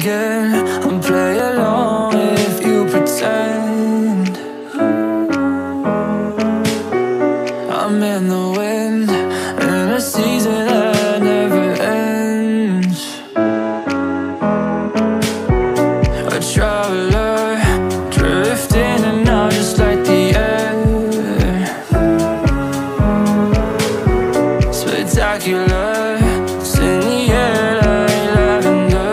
again. I'll play along if you pretend I'm in the wind, in a season that never ends. A traveler, drifting and now just like the air. Spectacular, it's in the air like lavender.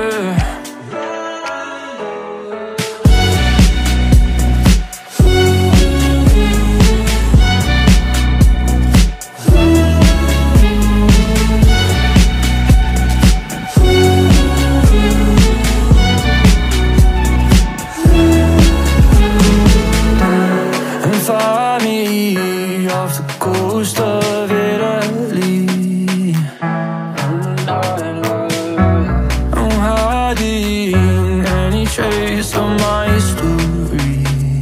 And far me off the coast of Italy, I'm hiding any trace of my story.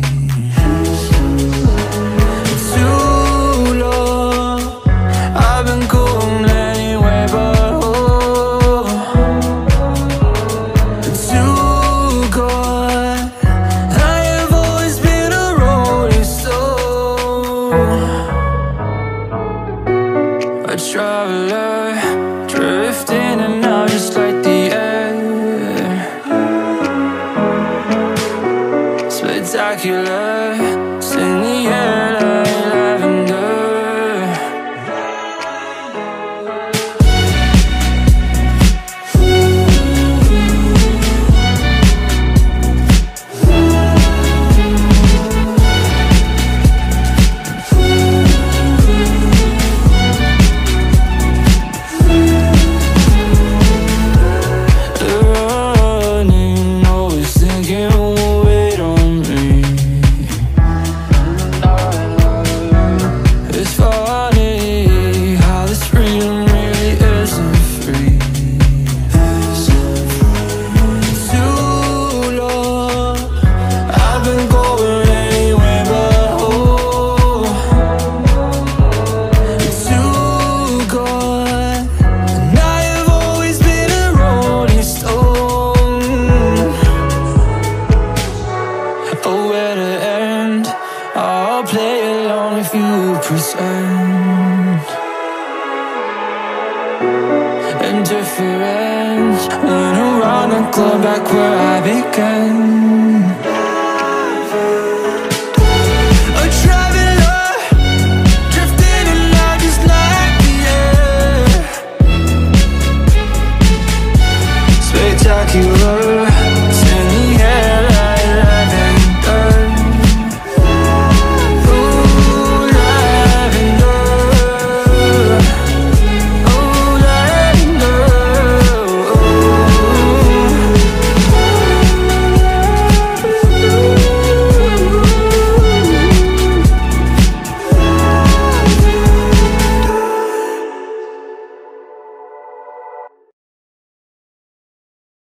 Too long, I've been going anywhere but home. Too gone, I have always been a rolling stone. A traveler, drifting and now just like the air. Spectacular, it's in the air like lavender. Running, always thinking, wait on me. It's funny how this freedom really isn't free. Too long, I've been going anywhere but home. Too gone, and I have always been a rolling stone. Oh, where to end? I'll play along if you pretend. Indifferent, went around the club back where I began.